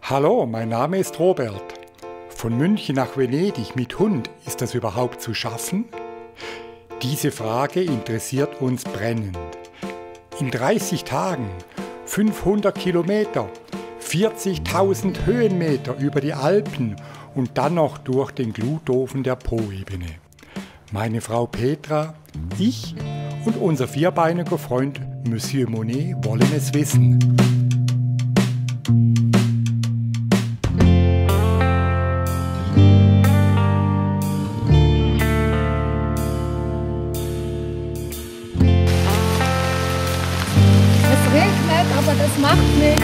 Hallo, mein Name ist Robert. Von München nach Venedig mit Hund, ist das überhaupt zu schaffen? Diese Frage interessiert uns brennend. In 30 Tagen, 500 Kilometer, 40.000 Höhenmeter über die Alpen und dann noch durch den Glutofen der Po-Ebene. Meine Frau Petra, ich und unser vierbeiniger Freund Monsieur Monet wollen es wissen. Es regnet, aber das macht nichts.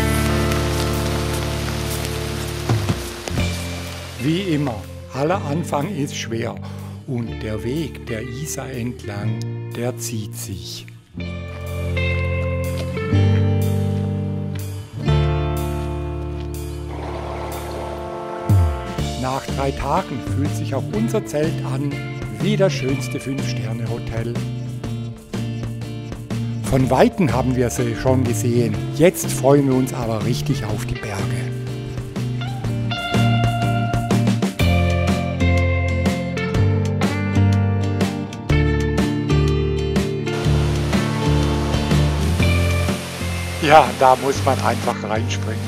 Wie immer, aller Anfang ist schwer und der Weg der Isar entlang, der zieht sich. Nach 3 Tagen fühlt sich auch unser Zelt an wie das schönste 5-Sterne-Hotel. Von Weitem haben wir sie schon gesehen, jetzt freuen wir uns aber richtig auf die Berge. Ja, da muss man einfach reinspringen.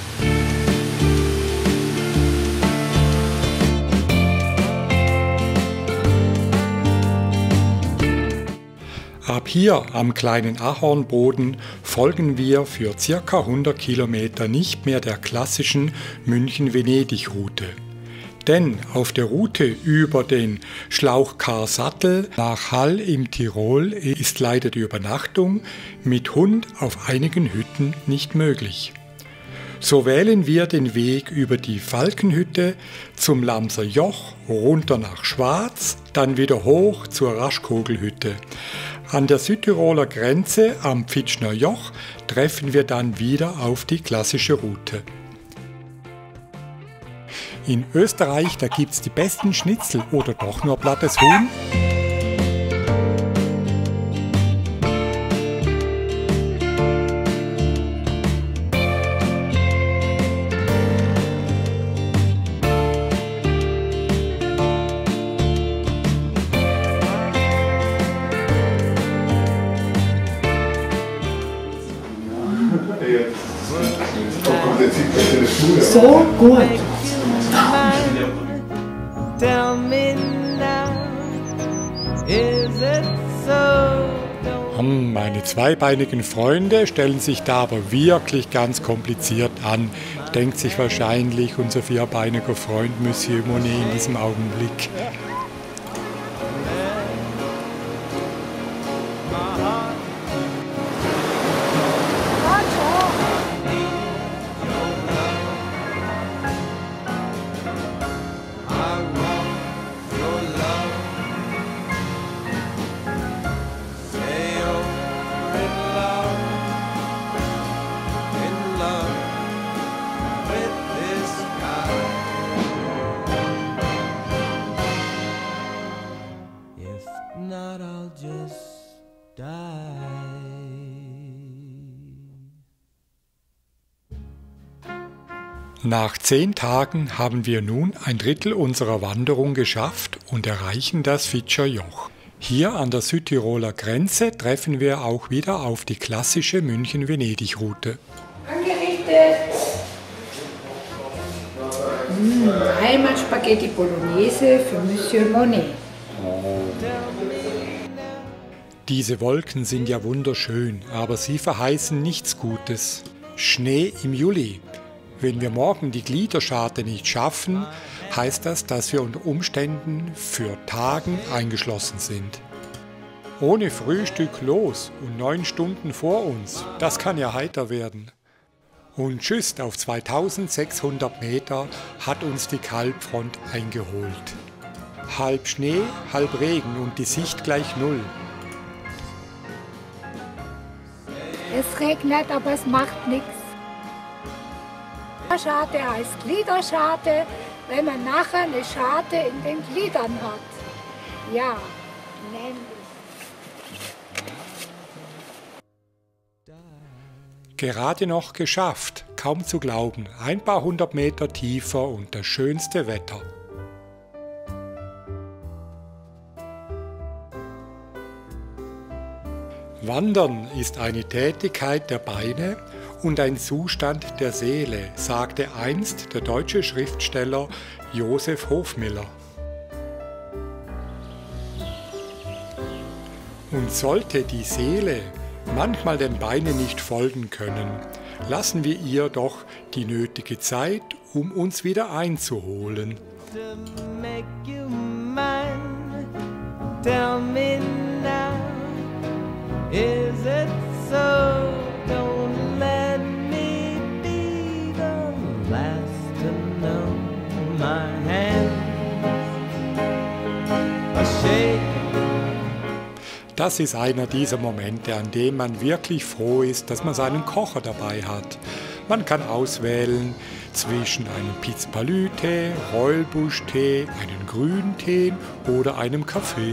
Ab hier am kleinen Ahornboden folgen wir für ca. 100 Kilometer nicht mehr der klassischen München-Venedig-Route. Denn auf der Route über den Schlauchkar-Sattel nach Hall im Tirol ist leider die Übernachtung mit Hund auf einigen Hütten nicht möglich. So wählen wir den Weg über die Falkenhütte zum Lamser Joch, runter nach Schwaz, dann wieder hoch zur Raschkogelhütte. An der Südtiroler Grenze am Pfitschner Joch treffen wir dann wieder auf die klassische Route. In Österreich, da gibt's die besten Schnitzel oder doch nur plattes Huhn? So gut. Meine zweibeinigen Freunde stellen sich da aber wirklich ganz kompliziert an, denkt sich wahrscheinlich unser vierbeiniger Freund Monsieur Monet in diesem Augenblick. Nach 10 Tagen haben wir nun ein Drittel unserer Wanderung geschafft und erreichen das Pfitschner Joch. Hier an der Südtiroler Grenze treffen wir auch wieder auf die klassische München-Venedig-Route. Angerichtet. Einmal Spaghetti Bolognese für Monsieur Monet. Diese Wolken sind ja wunderschön, aber sie verheißen nichts Gutes. Schnee im Juli. Wenn wir morgen die Gliederscharte nicht schaffen, heißt das, dass wir unter Umständen für Tagen eingeschlossen sind. Ohne Frühstück los und 9 Stunden vor uns, das kann ja heiter werden. Und just auf 2600 Meter hat uns die Kalbfront eingeholt. Halb Schnee, halb Regen und die Sicht gleich 0. Es regnet, aber es macht nichts. Gliederscharte heißt Gliederscharte, wenn man nachher eine Scharte in den Gliedern hat. Ja, nämlich. Gerade noch geschafft, kaum zu glauben, ein paar hundert Meter tiefer und das schönste Wetter. Wandern ist eine Tätigkeit der Beine und ein Zustand der Seele, sagte einst der deutsche Schriftsteller Josef Hofmiller. Und sollte die Seele manchmal den Beinen nicht folgen können, lassen wir ihr doch die nötige Zeit, um uns wieder einzuholen. Is it so? Don't let me be the last to know. My hands are shaking. Das ist einer dieser Momente, an dem man wirklich froh ist, dass man seinen Kocher dabei hat. Man kann auswählen zwischen einem Piz-Palu-Tee, Rollbusch-Tee, einem Grüntee oder einem Kaffee.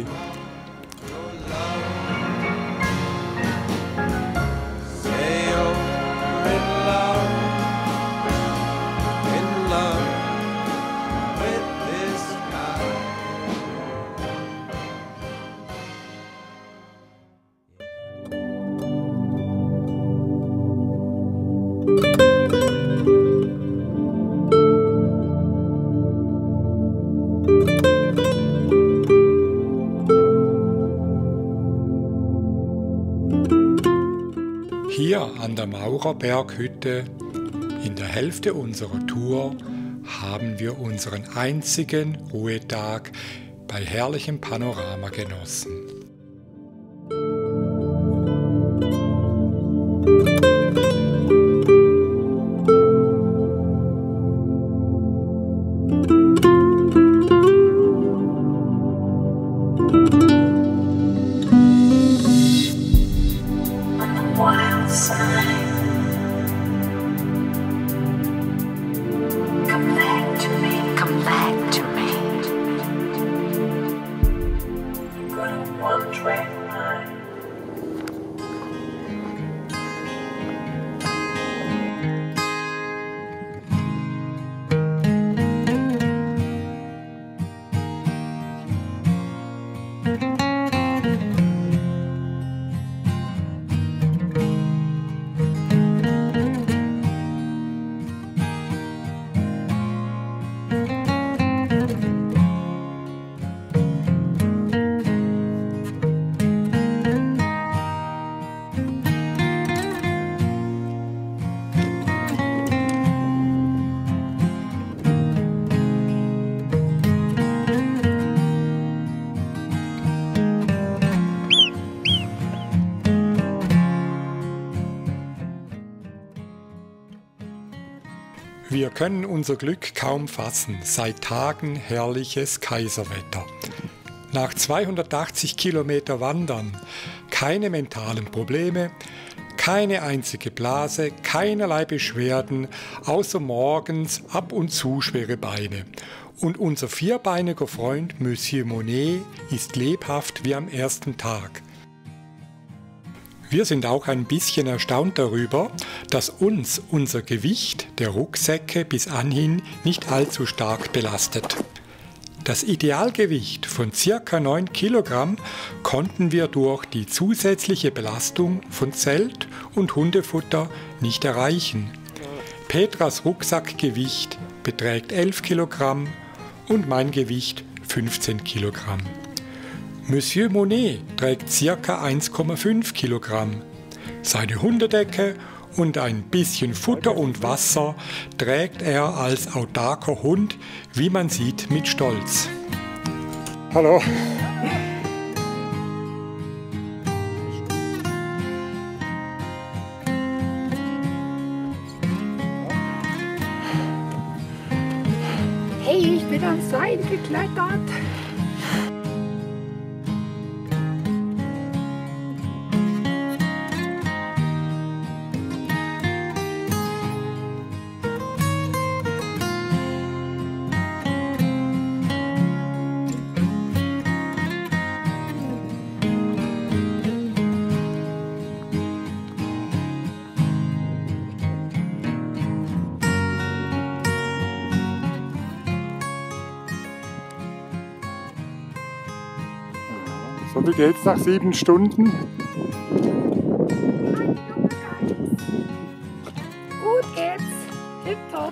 Hier an der Maurerberghütte, in der Hälfte unserer Tour, haben wir unseren einzigen Ruhetag bei herrlichem Panorama genossen. Wir können unser Glück kaum fassen, seit Tagen herrliches Kaiserwetter. Nach 280 Kilometer Wandern, keine mentalen Probleme, keine einzige Blase, keinerlei Beschwerden, außer morgens ab und zu schwere Beine. Und unser vierbeiniger Freund Monsieur Monet ist lebhaft wie am ersten Tag. Wir sind auch ein bisschen erstaunt darüber, dass uns unser Gewicht der Rucksäcke bis anhin nicht allzu stark belastet. Das Idealgewicht von ca. 9 Kilogramm konnten wir durch die zusätzliche Belastung von Zelt und Hundefutter nicht erreichen. Petras Rucksackgewicht beträgt 11 Kilogramm und mein Gewicht 15 Kilogramm. Monsieur Monet trägt ca. 1,5 Kilogramm. Seine Hundedecke und ein bisschen Futter und Wasser trägt er als autarker Hund, wie man sieht, mit Stolz. Hallo. Hey, ich bin ans Seil geklettert. So, wie geht's nach 7 Stunden? Gut geht's. Tipptopp.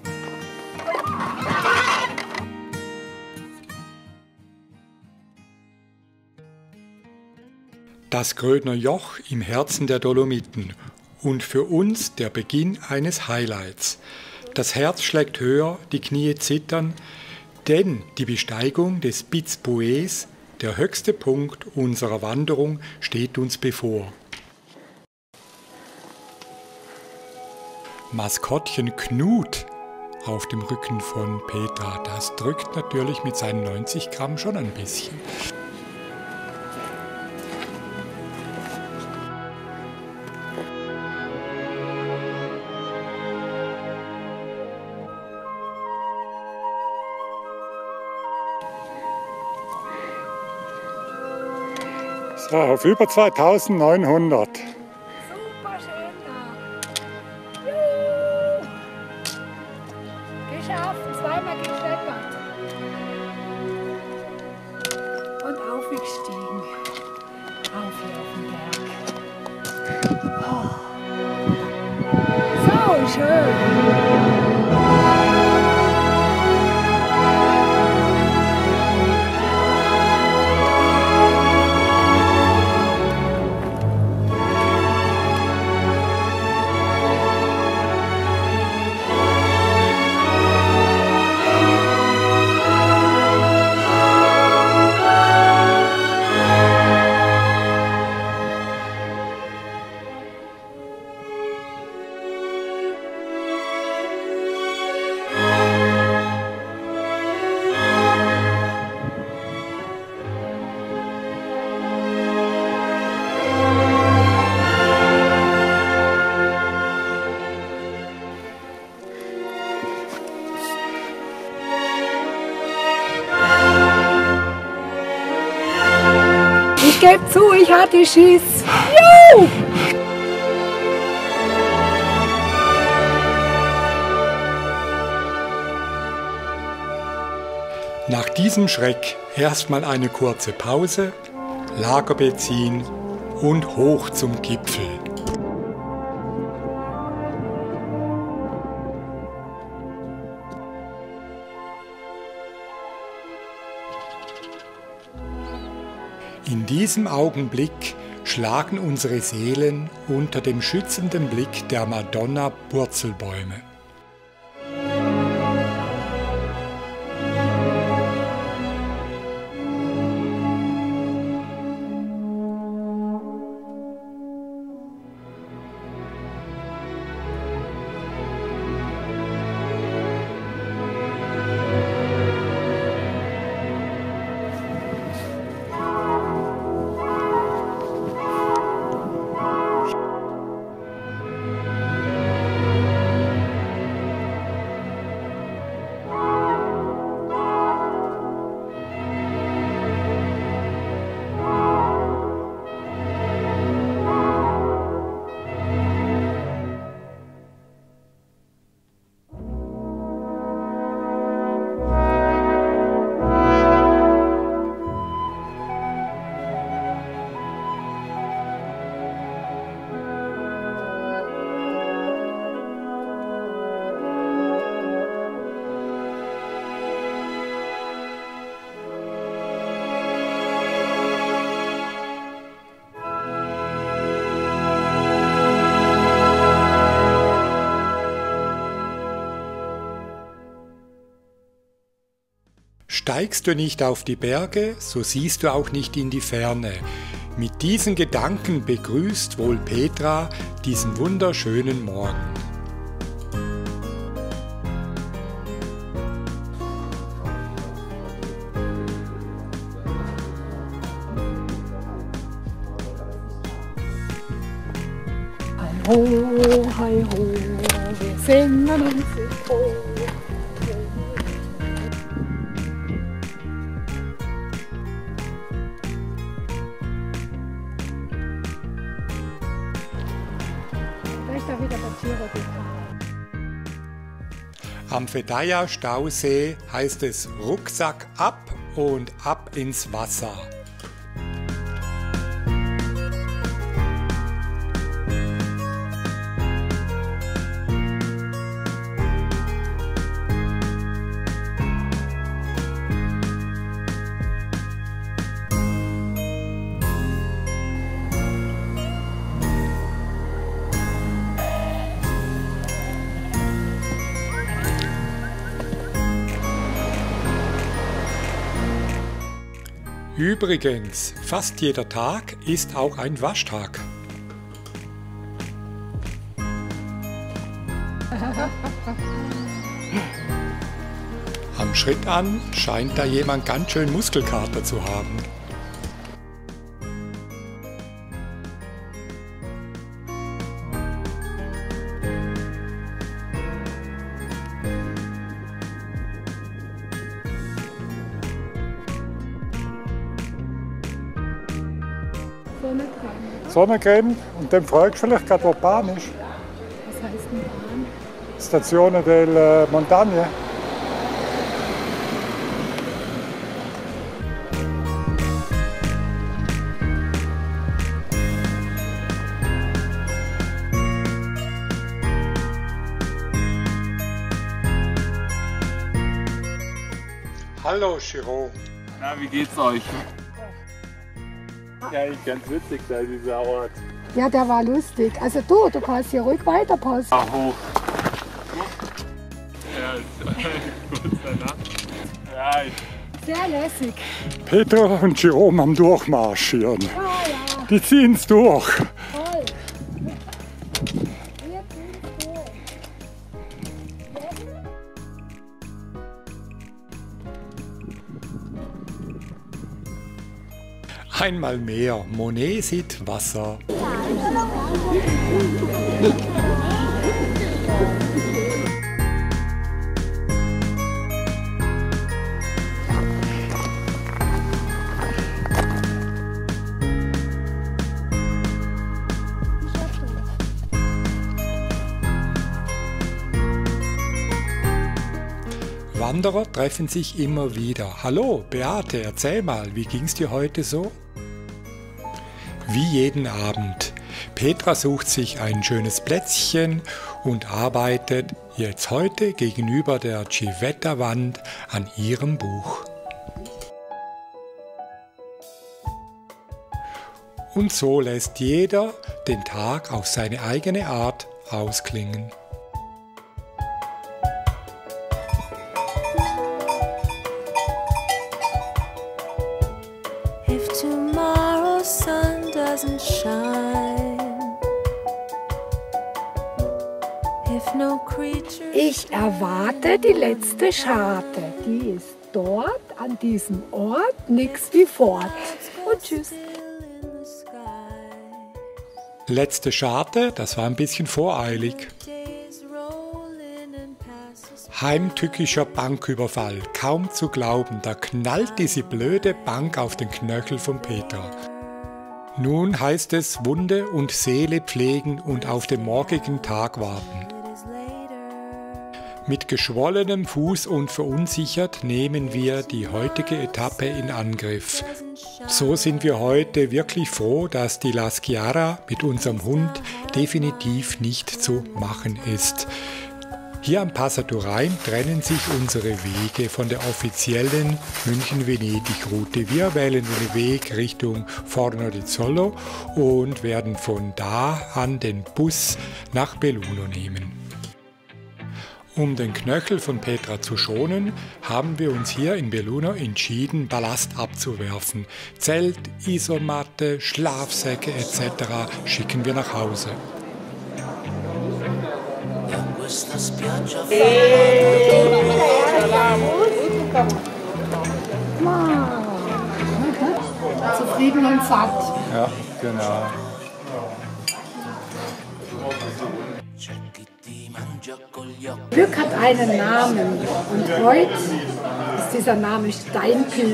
Das Grödner Joch im Herzen der Dolomiten und für uns der Beginn eines Highlights. Das Herz schlägt höher, die Knie zittern, denn die Besteigung des Piz Bues, der höchste Punkt unserer Wanderung, steht uns bevor. Maskottchen Knut auf dem Rücken von Petra, das drückt natürlich mit seinen 90 Gramm schon ein bisschen. So, auf über 2900. Super schön da. Juhu. Geschafft, zweimal geklettert. Und aufgestiegen. Auf hier auf den Berg. Oh. So schön. Ich gebe zu, ich hatte Schiss. Juhu! Nach diesem Schreck erstmal eine kurze Pause, Lager beziehen und hoch zum Gipfel. In diesem Augenblick schlagen unsere Seelen unter dem schützenden Blick der Madonna-Purzelbäume. Steigst du nicht auf die Berge, so siehst du auch nicht in die Ferne. Mit diesen Gedanken begrüßt wohl Petra diesen wunderschönen Morgen. Hi ho, hi ho, wir singen uns froh. Am Fedaia-Stausee heißt es Rucksack ab und ab ins Wasser. Übrigens, fast jeder Tag ist auch ein Waschtag. Am Schritt an scheint da jemand ganz schön Muskelkater zu haben. Sonnencreme und dann fragst du vielleicht gerade, wo die Bahn ist. Was heißt denn Bahn? Stazione del Montagne. Hallo Giro. Na, wie geht's euch? Ja, ist ganz witzig da, dieser Ort. Ja, der war lustig. Also du kannst hier ruhig weiterpassen. Ah, hoch. Ja, kurz danach. Ja, Sehr lässig. Petra und Jerome am Durchmarschieren. Ah ja, Die ziehen's durch. toll. Wir tun's durch. Einmal mehr, Monet sieht Wasser. Wanderer treffen sich immer wieder. Hallo, Beate, erzähl mal, wie ging's dir heute so? Wie jeden Abend. Petra sucht sich ein schönes Plätzchen und arbeitet jetzt heute gegenüber der Civetta-Wand an ihrem Buch. Und so lässt jeder den Tag auf seine eigene Art ausklingen. If tomorrow's sun doesn't shine, if no creature Ich erwarte die letzte Scharte. Die ist dort, an diesem Ort, nix wie fort. Und tschüss. in the sky, Letzte Scharte, das war ein bisschen voreilig. days rolling and passes Heimtückischer Banküberfall, kaum zu glauben, da knallt diese blöde Bank auf den Knöchel von Petra. Nun heißt es Wunde und Seele pflegen und auf den morgigen Tag warten. is later. Mit geschwollenem Fuß und verunsichert nehmen wir die heutige Etappe in Angriff. So sind wir heute wirklich froh, dass die La Schiara mit unserem Hund definitiv nicht zu machen ist. Hier am Passaturrain trennen sich unsere Wege von der offiziellen München-Venedig-Route. Wir wählen den Weg Richtung Forno di Zollo und werden von da an den Bus nach Belluno nehmen. Um den Knöchel von Petra zu schonen, haben wir uns hier in Belluno entschieden, Ballast abzuwerfen. Zelt, Isomatte, Schlafsäcke etc. schicken wir nach Hause. Zufrieden und satt. Ja, genau. Glück hat einen Namen und heute ist dieser Name Steinpilz.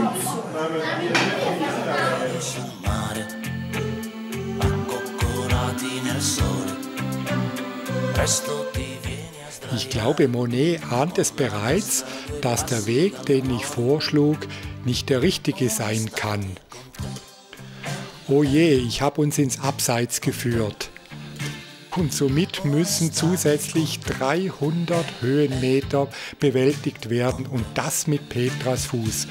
Ich glaube, Monet ahnt es bereits, dass der Weg, den ich vorschlug, nicht der richtige sein kann. Oh je, ich habe uns ins Abseits geführt. Und somit müssen zusätzlich 300 Höhenmeter bewältigt werden und das mit Petras Fuß.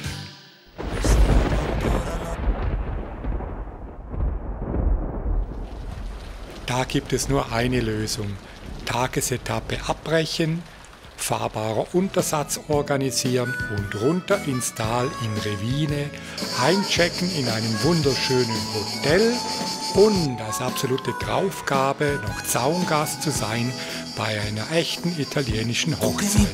Da gibt es nur eine Lösung. Tagesetappe abbrechen, fahrbarer Untersatz organisieren und runter ins Tal in Revine, einchecken in einem wunderschönen Hotel und als absolute Traufgabe noch Zaungast zu sein bei einer echten italienischen Hochzeit.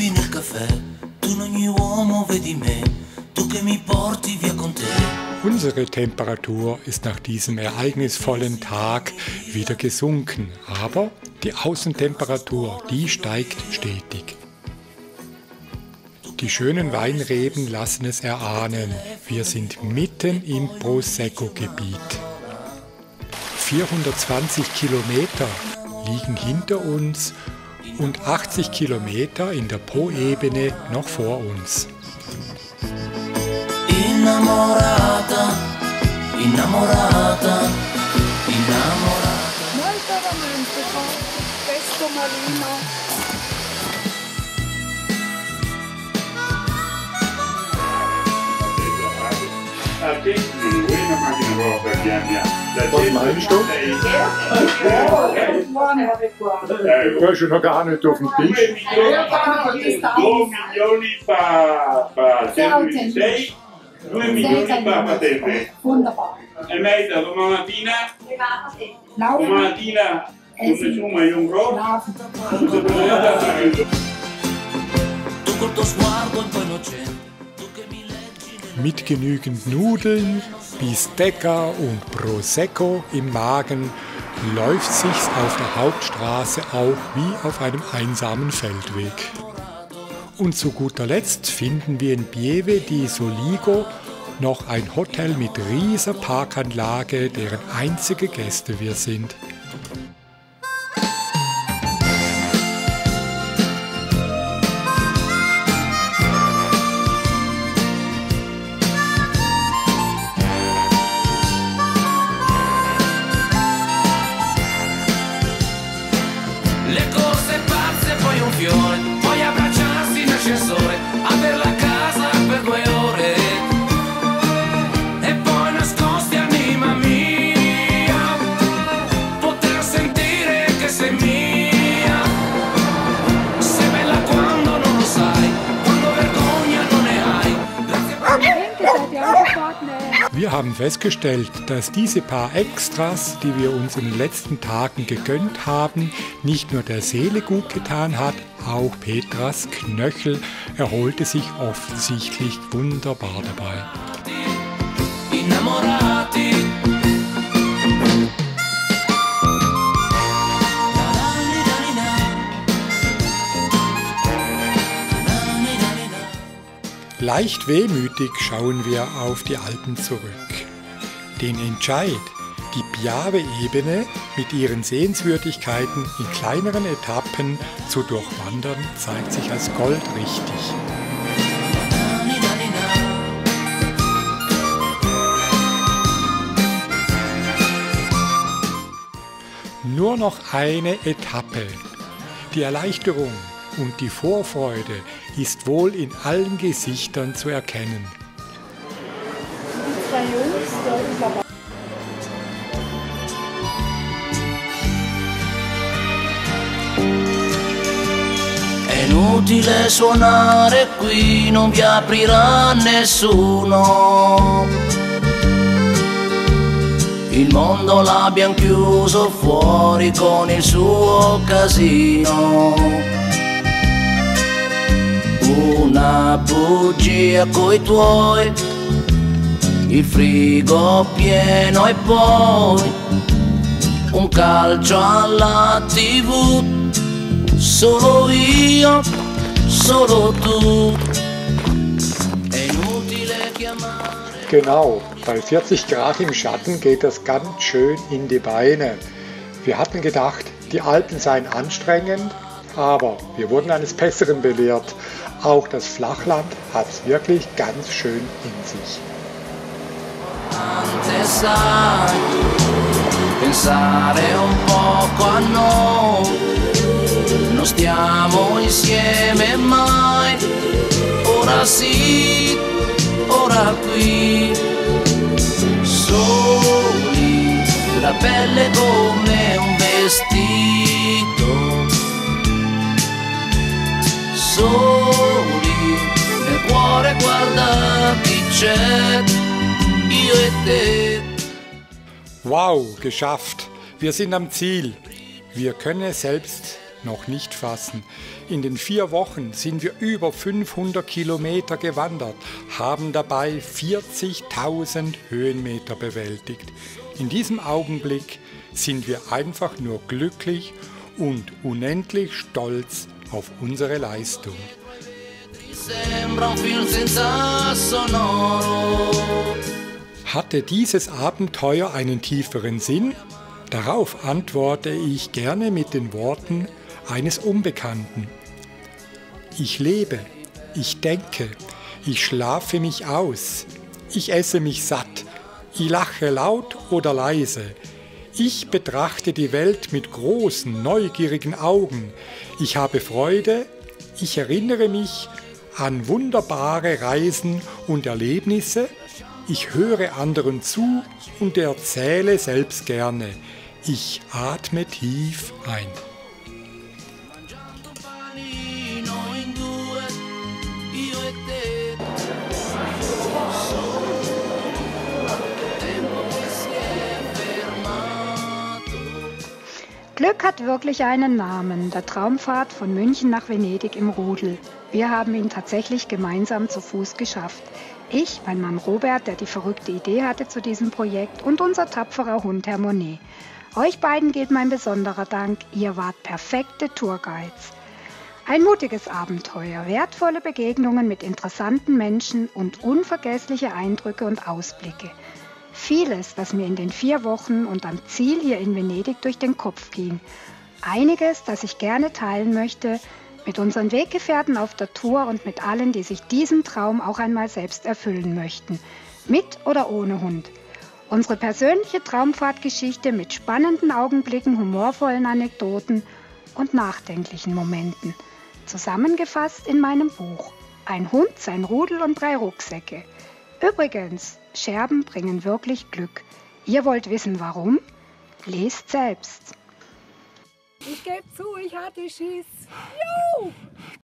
Unsere Temperatur ist nach diesem ereignisvollen Tag wieder gesunken, aber die Außentemperatur, die steigt stetig. Die schönen Weinreben lassen es erahnen, wir sind mitten im Prosecco-Gebiet. 420 Kilometer liegen hinter uns und 80 Kilometer in der Po-Ebene noch vor uns. Innamorata, innamorata, innamorata. Molto romantico, questo marino. Was meinst du? Du hast ja noch gar nicht auf dem Tisch. 2 milioni per sandwich, 2 milioni per patente. Wunderbar. E mezza domani mattina come ciuma e un gro. Tu col tuo sguardo un po' innocente, tu che mi leggi nel... Mit genügend Nudeln, Bistecca und Prosecco im Magen läuft sich's auf der Hauptstraße auch wie auf einem einsamen Feldweg. Und zu guter Letzt finden wir in Pieve di Soligo noch ein Hotel mit rieser Parkanlage, deren einzige Gäste wir sind. Le corse pazze, poi un fiore, poi abbracciarsi in ascensore, aver la casa per 2 ore e poi nascosti anima mia, poter sentire che sei mia. Sei bella quando non lo sai, quando vergogna non ne hai. Wir haben festgestellt, dass diese paar Extras, die wir uns in den letzten Tagen gegönnt haben, nicht nur der Seele gut getan hat, auch Petras Knöchel erholte sich offensichtlich wunderbar dabei. Innamorati. Leicht wehmütig schauen wir auf die Alpen zurück. Den Entscheid, die Piave-Ebene mit ihren Sehenswürdigkeiten in kleineren Etappen zu durchwandern, zeigt sich als goldrichtig. Nur noch eine Etappe. Die Erleichterung und die Vorfreude ist wohl in allen Gesichtern zu erkennen. Die 2 Jungs, da ist aber È inutile suonare qui, non vi aprirà nessuno. Il mondo l'abbiamo chiuso fuori con il suo casino. Una bugia coi tuoi, il frigo pieno e poi un calcio alla TV. Solo io, solo tu. È inutile chiamare. Genau, bei 40 Grad im Schatten geht das ganz schön in die Beine. Wir hatten gedacht, die Alpen seien anstrengend, aber wir wurden eines Besseren belehrt. Auch das Flachland hat es wirklich ganz schön in sich. Sai, pensare un poco a noi, non stiamo insieme mai, ora sì, ora qui, soli, la pelle come un vestito, soli, nel cuore guarda chi c'è, io e te. Wow, geschafft! Wir sind am Ziel. Wir können es selbst noch nicht fassen. In den 4 Wochen sind wir über 500 Kilometer gewandert, haben dabei 40.000 Höhenmeter bewältigt. In diesem Augenblick sind wir einfach nur glücklich und unendlich stolz auf unsere Leistung. Hatte dieses Abenteuer einen tieferen Sinn? Darauf antworte ich gerne mit den Worten eines Unbekannten. Ich lebe, ich denke, ich schlafe mich aus, ich esse mich satt, ich lache laut oder leise. Ich betrachte die Welt mit großen, neugierigen Augen. Ich habe Freude, ich erinnere mich an wunderbare Reisen und Erlebnisse. Ich höre anderen zu und erzähle selbst gerne. Ich atme tief ein. Glück hat wirklich einen Namen, der Traumfahrt von München nach Venedig im Rudel. Wir haben ihn tatsächlich gemeinsam zu Fuß geschafft. Ich, mein Mann Robert, der die verrückte Idee hatte zu diesem Projekt, und unser tapferer Hund Herr Monet. Euch beiden gilt mein besonderer Dank, ihr wart perfekte Tourguides. Ein mutiges Abenteuer, wertvolle Begegnungen mit interessanten Menschen und unvergessliche Eindrücke und Ausblicke. Vieles, das mir in den 4 Wochen und am Ziel hier in Venedig durch den Kopf ging. Einiges, das ich gerne teilen möchte mit unseren Weggefährten auf der Tour und mit allen, die sich diesen Traum auch einmal selbst erfüllen möchten. Mit oder ohne Hund. Unsere persönliche Traumfahrtgeschichte mit spannenden Augenblicken, humorvollen Anekdoten und nachdenklichen Momenten. Zusammengefasst in meinem Buch. Ein Hund, sein Rudel und 3 Rucksäcke. Übrigens, Scherben bringen wirklich Glück. Ihr wollt wissen, warum? Lest selbst. Ich gebe zu, ich hatte Schiss. Juhu!